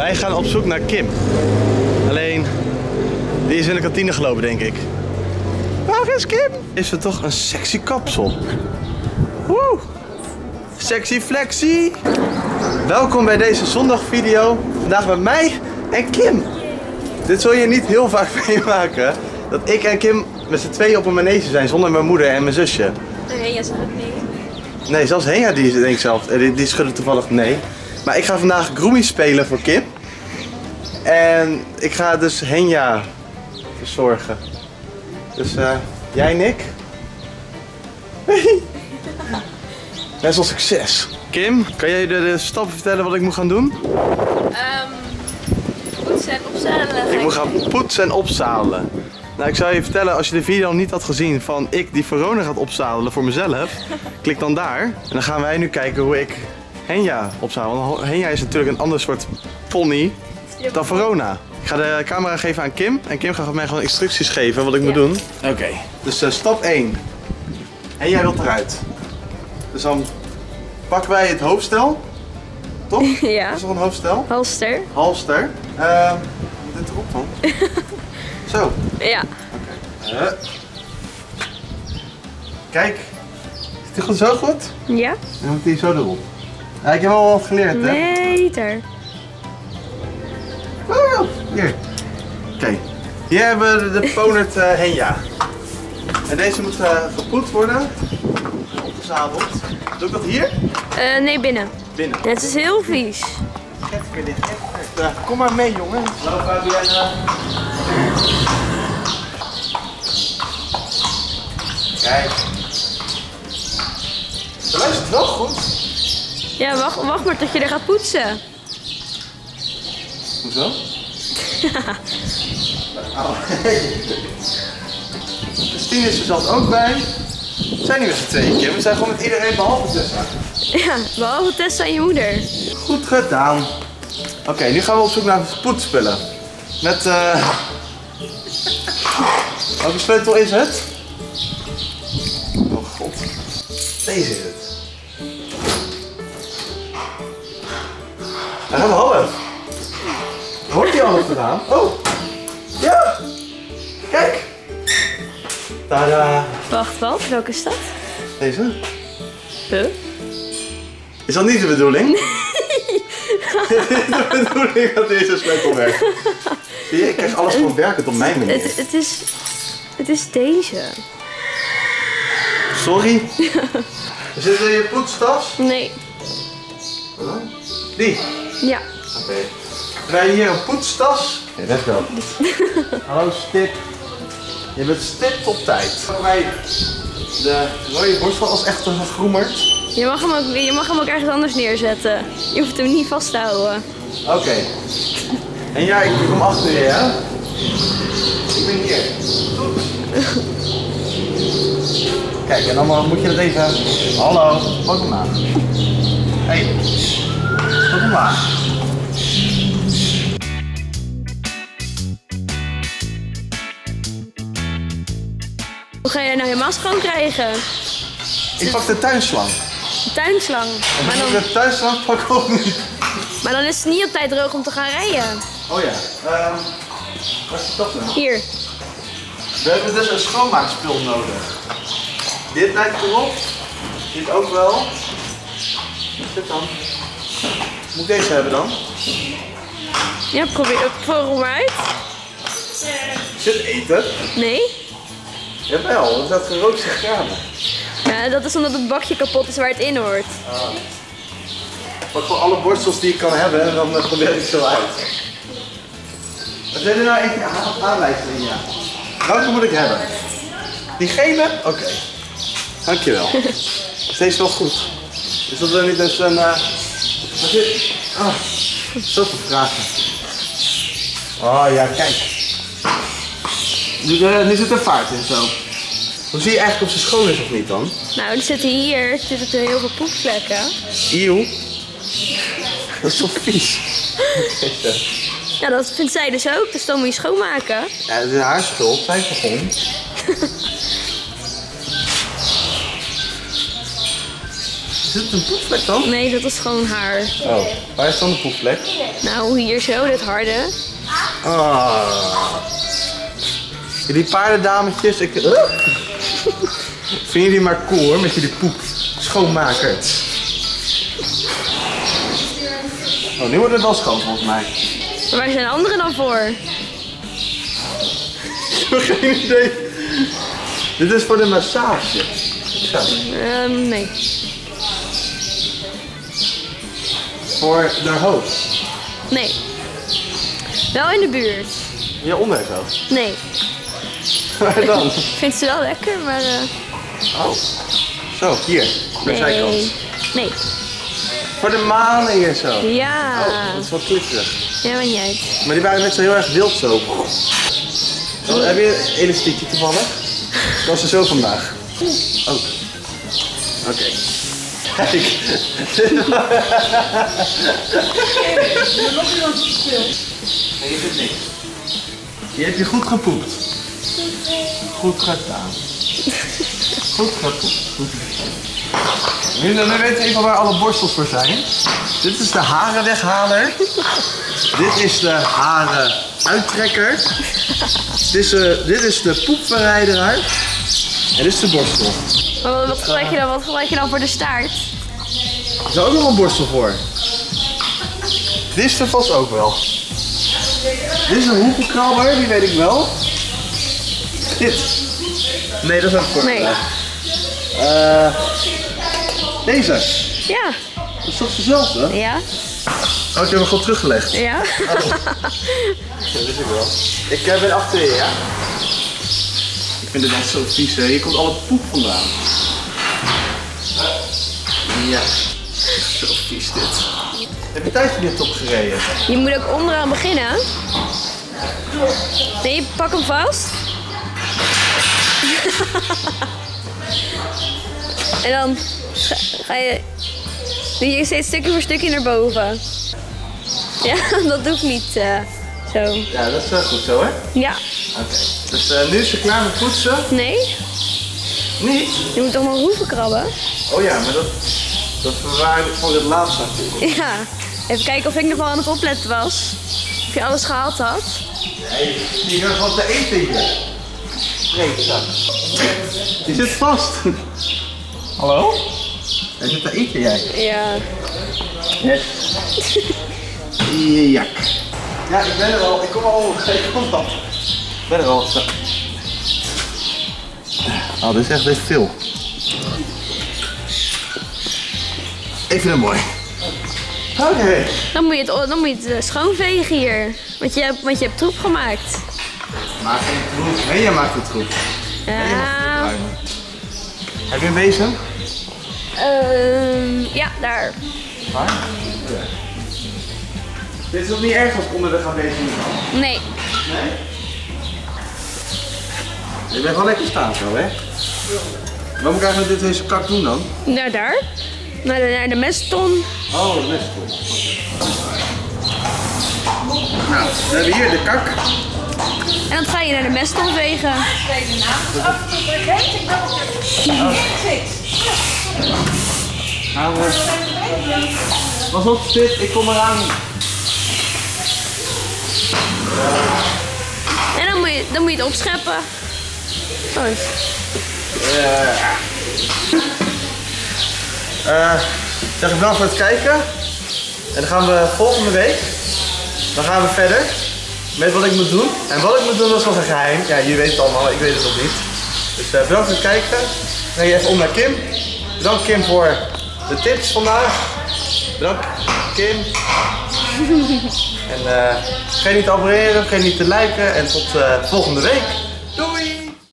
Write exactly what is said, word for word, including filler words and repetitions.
Wij gaan op zoek naar Kim. Alleen, die is in de kantine gelopen, denk ik. Waar is Kim? Is er toch een sexy kapsel? Woe! Sexy flexie! Welkom bij deze zondagvideo. Vandaag met mij en Kim. Dit zul je niet heel vaak meemaken. Dat ik en Kim met z'n tweeën op een manege zijn zonder mijn moeder en mijn zusje. Henja zegt het nee. Nee, zelfs Henja die denkt zelf, die, die schudde toevallig nee. Maar ik ga vandaag Groomie spelen voor Kim. En ik ga dus Henja verzorgen. Dus uh, jij en ik. Best wel succes. Kim, kan jij de, de stappen vertellen wat ik moet gaan doen? Um, poetsen en opzadelen. Ik moet gaan poetsen en opzadelen. Nou, ik zou je vertellen, als je de video nog niet had gezien van ik die Verona gaat opzadelen voor mezelf, klik dan daar. En dan gaan wij nu kijken hoe ik Henja opzadel. Want Henja is natuurlijk een ander soort pony dan Verona. Ik ga de camera geven aan Kim en Kim gaat mij gewoon instructies geven wat ik ja. moet doen. Oké, okay. dus uh, stap één. Henja wilt eruit. Dus dan pakken wij het hoofdstel. Toch? Ja. Dat is nog een hoofdstel? Halster. Halster. Uh, dit erop dan. Zo. Ja. Oké. Okay. Uh. Kijk. Zit hij goed zo goed? Ja. Dan moet hij zo erop. Ja, ik heb wel wat geleerd, hè? Nee, daar. Oh, hier. Oké. Okay. Hier hebben we de Ponert uh, Henja. En deze moet uh, gepoet worden. Opgezadeld. Doe ik dat hier? Uh, nee, binnen. Binnen. Ja, het is heel vies. Get weer dicht. Uh, kom maar mee, jongen. Loop Fabienne. Kijk. De luistert wel goed. Ja, wacht, wacht maar tot je er gaat poetsen. Hoezo? Oh. Christine is er zelfs ook bij. We zijn niet met z'n tweeën, Kim. We zijn gewoon met iedereen behalve Tessa. Ja, behalve Tessa en je moeder. Goed gedaan. Oké, okay, nu gaan we op zoek naar poetsspullen. Met uh... welke sleutel is het? Oh god. Deze is het. En hebben we half. Hoort hij alles gedaan? Oh! Ja! Kijk! Tada! Wacht, wat? Welke is dat? Deze? Huh? Is dat niet de bedoeling? Nee! Dit is de bedoeling dat deze sleutel werkt. Zie je, ik krijg alles gewoon werkend op mijn manier. Het, het, is, het is deze. Sorry? Is dit in je poetstas? Nee. Huh? Die? Ja. Oké. Okay. Wij hier een poetstas. Ja, let's go. Hallo Stip. Je bent stipt op tijd. Voor mij de rode borstel als echt een groemert. Je mag, hem ook, je mag hem ook ergens anders neerzetten. Je hoeft hem niet vast te houden. Oké. Okay. En ja, ik kom achter je, hè? Ik ben hier. Kijk, en dan moet je dat even... Hallo, pak hem maar. Hé, hey. Pak hem maar. Hoe ga jij nou je mas schoon krijgen? Ik pak de tuinslang. De tuinslang? En maar dan... de tuinslang pak ik ook niet. Maar dan is het niet op tijd droog om te gaan rijden. Oh ja. Um, waar is dat nou? Hier. We hebben dus een schoonmaakspul nodig. Dit lijkt erop. Dit ook wel. Wat is dit dan? Moet ik deze hebben dan? Ja, probeer het voor maar uit. Is dit eten? Nee. Jawel, er staat gerookte granen. Ja, dat is omdat het bakje kapot is waar het in hoort. Ah. Ik pak gewoon alle borstels die ik kan hebben en dan uh, probeer ik het zo uit. Wat wil je nou even aanwijzen, ja? Welke moet ik hebben? Die gele? Oké. Okay. Dankjewel. Is deze wel goed? Is dat er niet eens een... Uh... Wat is... Ah, zoveel vragen. Oh ja, kijk. Nu, uh, nu zit er vaart in zo. Hoe zie je eigenlijk of ze schoon is of niet dan? Nou, er zitten hier zitten er heel veel poepvlekken. Eeuw. Dat is toch vies? Ja, dat vindt zij dus ook, dus dan moet je schoonmaken. Ja, het is haar schuld, zij begon. Is dit een poepvlek dan? Nee, dat is gewoon haar. Oh, waar is dan de poepvlek? Nou, hier zo, dit harde. Ah. Die paardendametjes, ik... Uh. Vind je die maar cool hoor, met jullie poep schoonmaker. Oh, nu wordt het wel schoon volgens mij. Maar waar zijn anderen dan voor? Ik heb geen idee. Dit is voor de massage. Zo. Um, nee. Voor de hoofd. Nee. Wel in de buurt. In je onderhoofd. Nee. Waar dan? Ik vind ze wel lekker, maar... Uh... Oh. Zo, hier. Aan de zijkant. Nee. Nee. Voor de manen hier zo. Ja. Oh, dat is wel klitterig. Ja, maar niet uit. Maar die waren net zo heel erg wild zo. Oh, heb je een elastiekje toevallig? Dat was er zo vandaag. Oh. Oké. Okay. Kijk. Nee, je zit niks. Je hebt je goed gepoept. Goed gedaan. Goed gepoept. Nu, nu weten we even waar alle borstels voor zijn. Dit is de harenweghaler. Dit is de harenuittrekker. Dit is, uh, dit is de poepverwijderaar. En dit is de borstel. Maar wat, wat, gebruik je dan, wat gebruik je dan voor de staart? Er is ook nog een borstel voor. Dit is er vast ook wel. Dit is een hoepelkrabber, die weet ik wel. Dit. Nee, dat is ook voor. Nee. Uh, deze. Ja. Dat is toch dezelfde? Ja. Oh, ik heb hem gewoon teruggelegd. Ja. Oh. Ja, dat is ik wel. Ik uh, ben achter je, ja? Ik vind het echt zo vies, hè. Hier komt alle poep vandaan. Ja. Zo vies dit. Heb je tijd voor dit opgereden? Je moet ook onderaan beginnen. Nee, pak hem vast. En dan ga, ga je... Doe je steeds stukje voor stukje naar boven. Ja, dat doet niet uh, zo. Ja, dat is wel goed zo, hè? Ja. Oké. Okay. Dus uh, nu is ze klaar met poetsen? Nee. Niet? Je moet toch nog hoeven krabben? Oh ja, maar dat, dat verwaar ik voor het laatste natuurlijk. Ja. Even kijken of ik nog wel aan het opletten was. Of je alles gehaald had. Nee, je gaat gewoon te eten hier. Nee, zo. Je zit vast. Hallo? Hij zit te eten, jij. Ja. Yes. Ja. Ja, ik ben er al. Ik kom al. Ik kom al. Ik ben er al. Zo. Oh, dit is echt best veel. Even een mooi. Oké. Okay. Dan moet je het, dan moet je het schoonvegen hier. Want je hebt, want je hebt troep gemaakt. Maak geen troep. Nee, jij maakt de troep. Ja. Nee, je mag het Heb je een bezem? Uh, ja, daar. Waar? Ja. Dit is nog niet erg als ik onderweg ga bezemen dan? Nee. Nee? Je bent wel lekker staan zo, hè? Wat moet ik eigenlijk met dit deze kak doen dan? Naar daar. Naar de, naar de mestton. Oh, de mestton. Nou, we hebben hier de kak. En dan ga je naar de mestton vegen. Nou, uh, pas op, dit, ik kom eraan. En dan moet je, dan moet je het opscheppen. Oh. Uh, uh, zeg ik bedankt voor het kijken. En dan gaan we volgende week, dan gaan we verder met wat ik moet doen. En wat ik moet doen, dat is nog een geheim. Ja, jullie weten het allemaal, ik weet het nog niet. Dus uh, bedankt voor het kijken. Dan ga je even om naar Kim. Bedankt Kim voor de tips vandaag. Bedankt Kim. En uh, vergeet niet te abonneren, vergeet niet te liken en tot uh, volgende week.